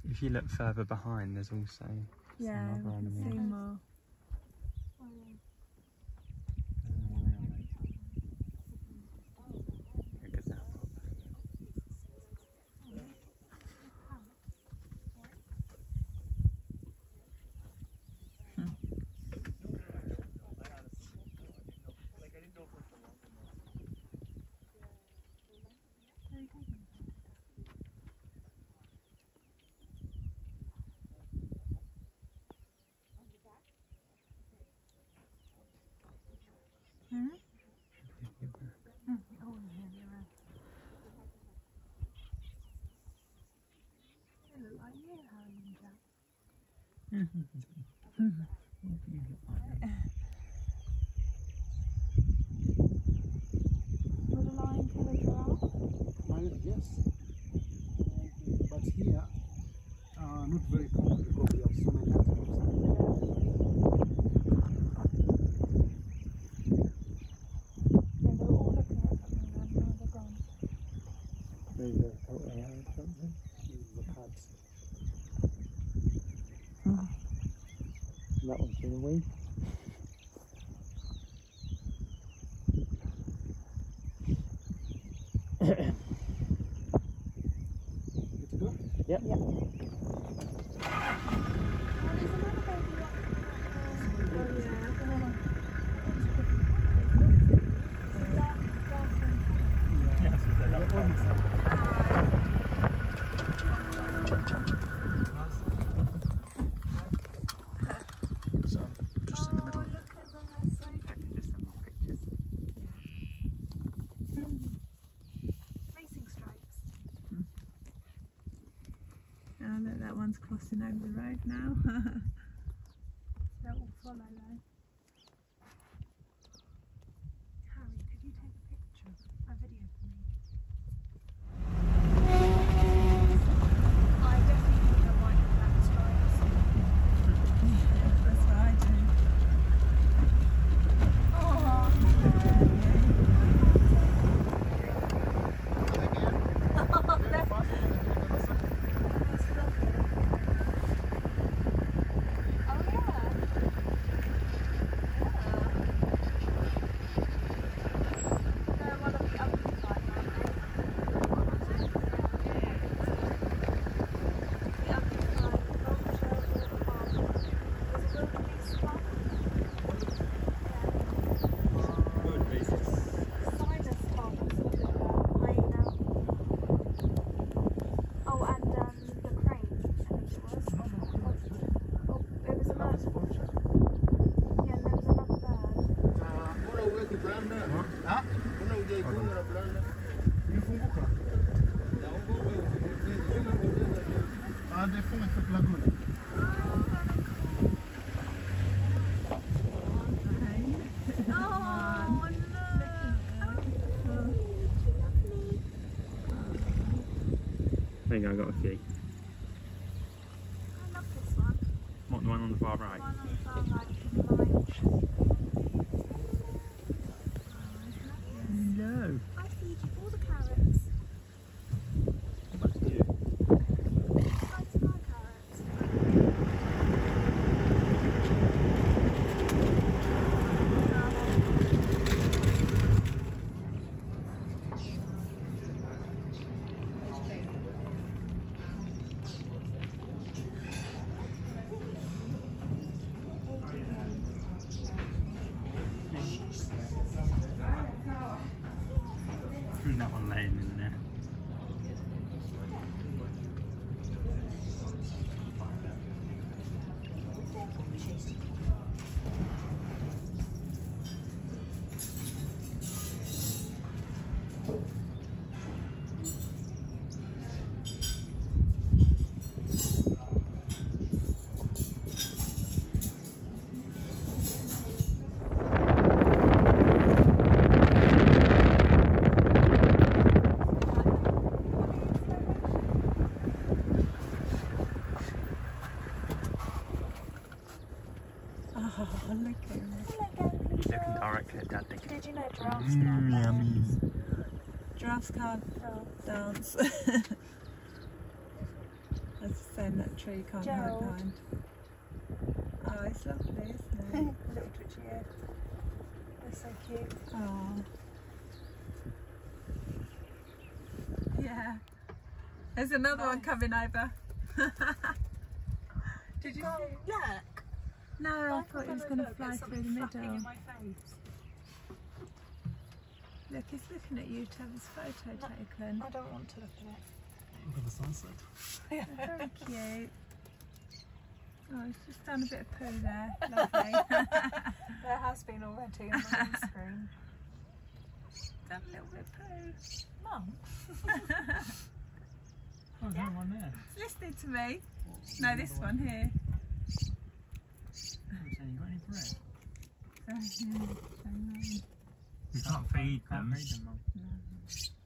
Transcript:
If you look further behind, there's also some other animals. See more. Would a lion kill a giraffe? Yes. But here, not very common because we have so many animals. Yeah, they were all looking at something and now they're gone. Maybe they're floating around or something. The cats. That one's been a wee. Good to go? Yep. Yep. Oh, there's another baby up there. Oh, yeah. So just in the middle of packages and more pictures. Racing stripes. Oh, look, that one's crossing over the road now. They'll all follow though. Harry, could you take a picture, a video for me? I definitely think I might have black stripes. That's what I do. There you go, I got a few. I love this one. What, the one on the far right? One on the far right from the line. No. I feed you all the carrots. That's you. That's my carrots. That one laying in there. Oh, look at him. He's looking directly at Dad. Did you know giraffes can't Yummy. Giraffes can't dance. That's saying that tree you can't hide Gerald. behind. Oh, it's lovely, isn't it? Little twitchy ear. They're so cute. Oh. Yeah. There's another one Nice. coming over. Did you Oh, see? look! No, I thought he was going to fly through the middle. in my face. Look, he's looking at you to have his photo taken. I don't want to look at Look at the sunset. it. Very cute. Oh, he's just done a bit of poo there. Lovely. There has been already on my own screen. Done a little bit of poo. Mum? Oh, there's another one there. It's listening to me. No, this one here. You got any bread? So, yeah, so, You can't feed them. no.